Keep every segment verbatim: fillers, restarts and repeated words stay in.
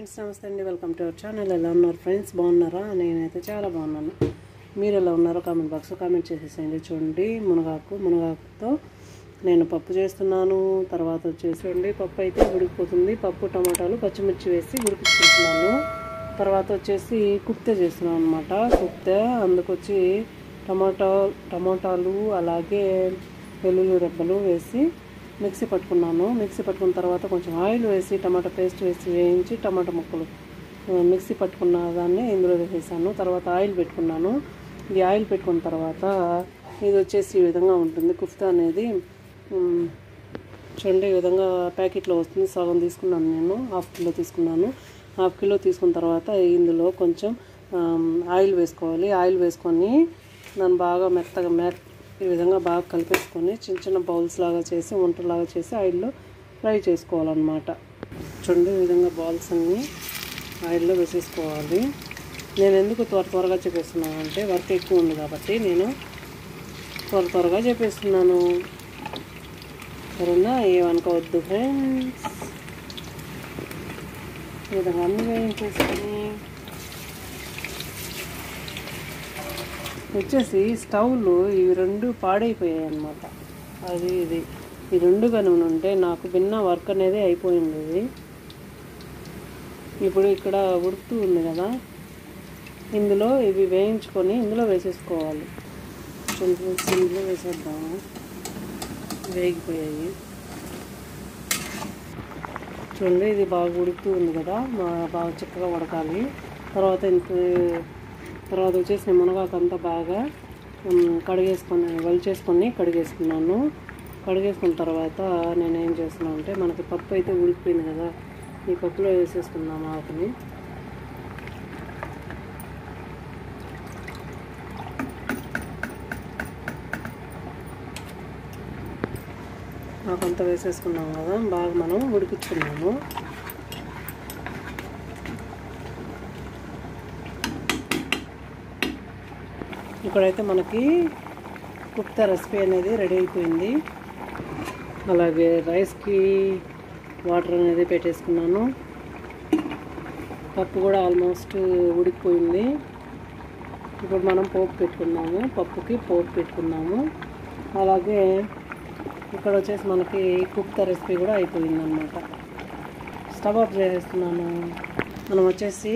Friends నమస్తే అండి, welcome to our channel. ఎలా ఉన్నారు ఫ్రెండ్స్? బాగున్నారా? నేనైతే చాలా బాగున్నాను. మీరు ఎలా ఉన్నారో కామెంట్ బాక్స్లో కామెంట్ చేసేసేయండి. చూడండి, మునగాకు మునగాకుతో నేను పప్పు చేస్తున్నాను. తర్వాత వచ్చేసండి పప్పు అయితే ఉడికిపోతుంది. పప్పు టమాటాలు పచ్చిమిర్చి వేసి ఉడికించుకుంటున్నాను. తర్వాత వచ్చేసి కుప్తే చేస్తున్నాను అనమాట. కుప్తే అందుకొచ్చి టమాటా టమాటాలు అలాగే వెల్లుల్లి రెబ్బలు వేసి మిక్సీ పట్టుకున్నాను. మిక్సీ పట్టుకున్న తర్వాత కొంచెం ఆయిల్ వేసి టమాటా పేస్ట్ వేసి వేయించి టమాటా ముక్కలు మిక్సీ పట్టుకున్న దాన్ని ఇందులో వేసేసాను. తర్వాత ఆయిల్ పెట్టుకున్నాను. ఈ ఆయిల్ పెట్టుకున్న తర్వాత ఇది వచ్చేసి ఈ విధంగా ఉంటుంది. కుఫ్తా అనేది చూడండి, ఈ విధంగా ప్యాకెట్లో వస్తుంది. సగం తీసుకున్నాను, నేను హాఫ్ కిలో తీసుకున్నాను. హాఫ్ కిలో తీసుకున్న తర్వాత ఇందులో కొంచెం ఆయిల్ వేసుకోవాలి. ఆయిల్ వేసుకొని దాన్ని బాగా మెత్తగా మె ఈ విధంగా బాగా కలిపేసుకొని చిన్న చిన్న బౌల్స్ లాగా చేసి వంటలాగా చేసి ఆయిల్లో ఫ్రై చేసుకోవాలన్నమాట. చూడండి, ఈ విధంగా బాల్స్ అన్నీ ఆయిల్లో వేసేసుకోవాలి. నేను ఎందుకు త్వర త్వరగా చెప్పేస్తున్నాను అంటే వర్క్ ఎక్కువ ఉంది కాబట్టి నేను త్వర త్వరగా చెప్పేస్తున్నాను. సరేనా? ఏమనుకోవద్దు ఫ్రెండ్స్. ఈ విధంగా అన్నీ వేయించేసుకొని వచ్చేసి స్టవ్లు ఇవి రెండు పాడైపోయాయి అన్నమాట. అది ఇది ఈ రెండు కనుక ఉంటే నాకు భిన్న వర్క్ అనేది అయిపోయింది. ఇప్పుడు ఇక్కడ ఉడుకుతూ ఉంది కదా, ఇందులో ఇవి వేయించుకొని ఇందులో వేసేసుకోవాలి. ఇందులో వేసేద్దాము. వేగిపోయాయి చూడండి. ఇది బాగా ఉడుకుతూ ఉంది కదా, బాగా చక్కగా ఉడకాలి. తర్వాత ఇంత తర్వాత వచ్చేసి మునగాకు అంతా బాగా కడిగేసుకొని వలిచేసుకొని కడిగేసుకున్నాను. కడిగేసుకున్న తర్వాత నేను ఏం చేస్తున్నాను అంటే మనకి పప్పు అయితే ఉడికిపోయింది కదా, ఈ పప్పులో వేసేసుకున్నాను ఆకుని. ఆకంతా వేసేసుకున్నాం కదా, బాగా మనం ఉడికించుకున్నాము. ఇక్కడైతే మనకి కుప్తా రెసిపీ అనేది రెడీ అయిపోయింది. అలాగే రైస్కి వాటర్ అనేది పెట్టేసుకున్నాను. పప్పు కూడా ఆల్మోస్ట్ ఉడికిపోయింది. ఇప్పుడు మనం పోపు పెట్టుకున్నాము. పప్పుకి పోపు పెట్టుకున్నాము. అలాగే ఇక్కడ వచ్చేసి మనకి కుప్తా రెసిపీ కూడా అయిపోయింది అన్నమాట. స్టవ్ ఆఫ్ చేసేస్తున్నాను. మనం వచ్చేసి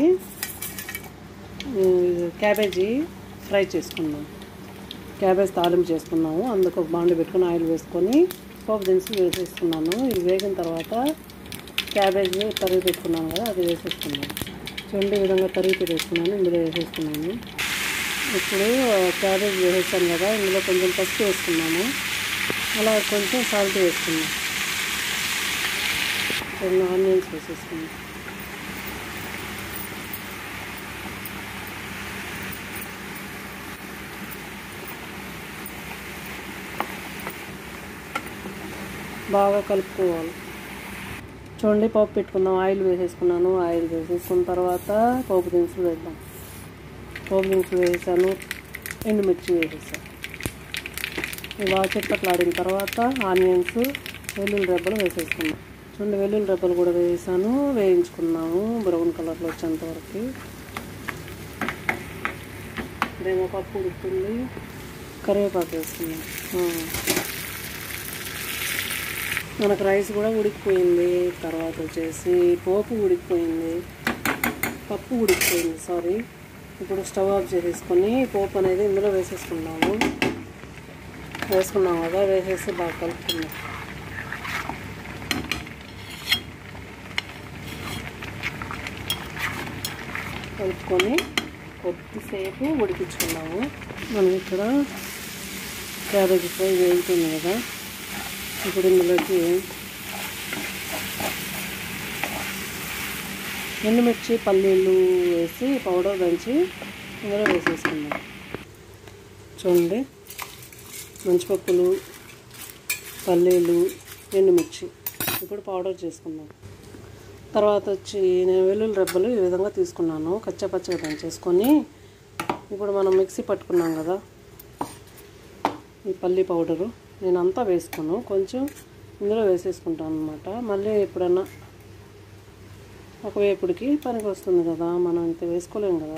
క్యాబేజీ ఫ్రై చేసుకున్నాం. క్యాబేజ్ తాలింపు చేసుకున్నాము. అందుకు ఒక బాండి పెట్టుకుని ఆయిల్ వేసుకొని పోపు దినుసులు వేసేసుకున్నాను. ఇది వేగిన తర్వాత క్యాబేజ్ తరిగి పెట్టుకున్నాను కదా, అది వేసేసుకున్నాను. చూడండి, ఈ విధంగా తరిగి పెట్టేసుకున్నాను. ఇందులో వేసేసుకున్నాను. ఇప్పుడు క్యాబేజ్ వేసేసాను కదా, ఇందులో కొంచెం పసుపు వేసుకున్నాము. అలా కొంచెం సాల్ట్ వేసుకున్నాం. రెండు ఆనియన్స్ వేసేసుకున్నాం. బాగా కలుపుకోవాలి. చూడండి, పోపు పెట్టుకుందాం. ఆయిల్ వేసేసుకున్నాను. ఆయిల్ వేసేసుకున్న తర్వాత పోపు దినుసులు వేద్దాం. పోపు దినుసులు వేసాను. ఎండుమిర్చి వేసేసాను. బాగా చిట్టట్లాడిన తర్వాత ఆనియన్స్ వెల్లుల్లి రెబ్బలు వేసేసుకున్నాం. చూడండి, వెల్లుల్లి రెబ్బలు కూడా వేసాను. వేయించుకున్నాము బ్రౌన్ కలర్లో వచ్చేంత వరకు. ఇదేమో పప్పు ఉడుకుతుంది. కరివేపాకు వేసుకున్నాం. మనకు రైస్ కూడా ఉడికిపోయింది. తర్వాత వచ్చేసి పోపు ఉడికిపోయింది, పప్పు ఉడికిపోయింది సారీ. ఇప్పుడు స్టవ్ ఆఫ్ చేసేసుకొని పోపు అనేది ఇందులో వేసేసుకున్నాము. వేసుకున్నాం కదా, వేసేసి బాగా కలుపుకున్నాం. కలుపుకొని కొద్దిసేపు ఉడికించుకున్నాము. మనం ఇక్కడ క్యాబేజీ ఫ్రై వేయించింది కదా, ఇప్పుడు ఇందులోకి ఎండుమిర్చి పల్లీలు వేసి పౌడర్ దంచి ఇందులో వేసేసుకున్నాం. చూడండి, మంచిపప్పులు పల్లీలు ఎండుమిర్చి ఇప్పుడు పౌడర్ చేసుకున్నాం. తర్వాత వచ్చి నేను వెల్లుల్లి రెబ్బలు ఈ విధంగా తీసుకున్నాను. కచ్చపచ్చగా దంచేసుకొని ఇప్పుడు మనం మిక్సీ పట్టుకున్నాం కదా, ఈ పల్లీ పౌడరు నేను అంతా వేసుకున్నాను. కొంచెం ఇందులో వేసేసుకుంటాను అన్నమాట. మళ్ళీ ఎప్పుడన్నా ఒక వేపుడికి పనికి వస్తుంది కదా, మనం ఇంత వేసుకోలేం కదా.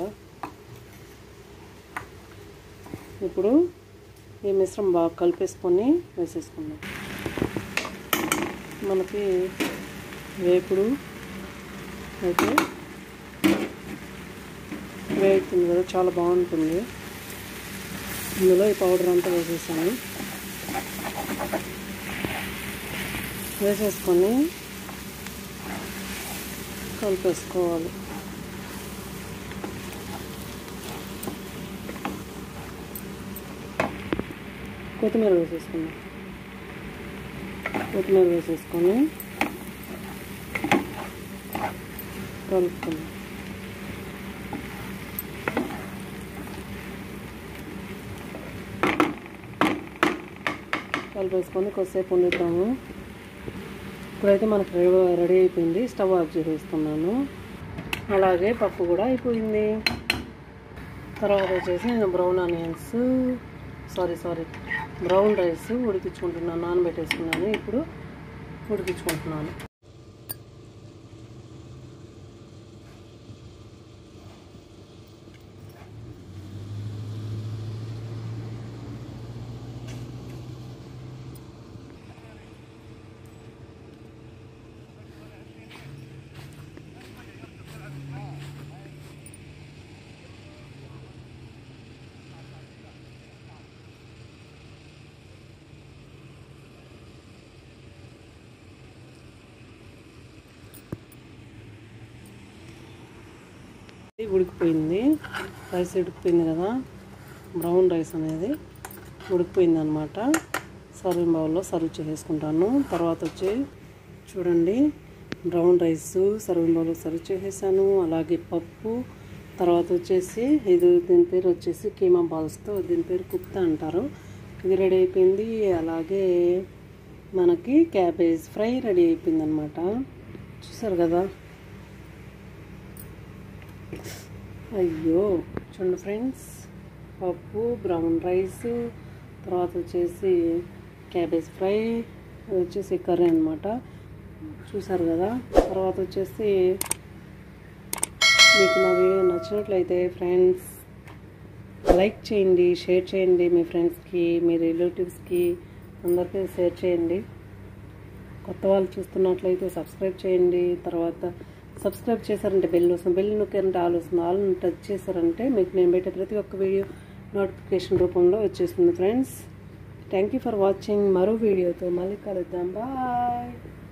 ఇప్పుడు ఈ మిశ్రమం బాగా కలిపేసుకొని వేసేసుకుందాం. మనకి వేపుడు అయితే వేగుతుంది కదా, చాలా బాగుంటుంది. ఇందులో ఈ పౌడర్ అంతా వేసేసాను. వేసేసుకొని కలిపేసుకోవాలి. కొత్తిమీర వేసేసుకున్నాం. కొత్తిమీర వేసేసుకొని కలుపుకున్నాం. కలిపేసుకొని కొద్దిసేపు వండుతాము. ఇప్పుడైతే మనకు రెడీ అయిపోయింది. స్టవ్ ఆఫ్ చేసేస్తున్నాను. అలాగే పప్పు కూడా అయిపోయింది. తర్వాత వచ్చేసి నేను brown onions sorry sorry brown rice ఉడికించుకుంటున్నాను. నానబెట్టేసుకున్నాను. ఇప్పుడు ఉడికించుకుంటున్నాను. ఉడికిపోయింది. రైస్ ఉడికిపోయింది కదా, బ్రౌన్ రైస్ అనేది ఉడికిపోయింది అనమాట. సర్వింగ్ బౌల్లో సర్వ్ చేసేసుకుంటాను. తర్వాత వచ్చి చూడండి, బ్రౌన్ రైస్ సర్వింగ్ బౌల్లో సర్వ్ చేసేసాను. అలాగే పప్పు, తర్వాత వచ్చేసి ఇది దీని పేరు వచ్చేసి కీమా బాల్స్తో, దీని పేరు కుప్తా అంటారు. ఇది రెడీ అయిపోయింది. అలాగే మనకి క్యాబేజ్ ఫ్రై రెడీ అయిపోయింది అనమాట. చూసారు కదా. అయ్యో చూడండి ఫ్రెండ్స్, పప్పు, బ్రౌన్ రైస్, తర్వాత వచ్చేసి క్యాబేజ్ ఫ్రై, వచ్చేసి కర్రీ అనమాట. చూసారు కదా. తర్వాత వచ్చేసి మీకు నా వీడియో నచ్చినట్లయితే ఫ్రెండ్స్ లైక్ చేయండి, షేర్ చేయండి. మీ ఫ్రెండ్స్కి, మీ రిలేటివ్స్కి అందరికీ షేర్ చేయండి. కొత్త వాళ్ళు చూస్తున్నట్లయితే సబ్స్క్రైబ్ చేయండి. తర్వాత సబ్స్క్రైబ్ చేశారంటే బెల్ వస్తుంది, బెల్ నొక్కారంటే ఆల్ వస్తుంది, ఆల్ టచ్ చేశారంటే మీకు నేను పెట్టే ప్రతి ఒక్క వీడియో నోటిఫికేషన్ రూపంలో వచ్చేస్తుంది friends. Thank you for watching. మరో వీడియోతో మళ్ళీ కలుద్దాం. బాయ్.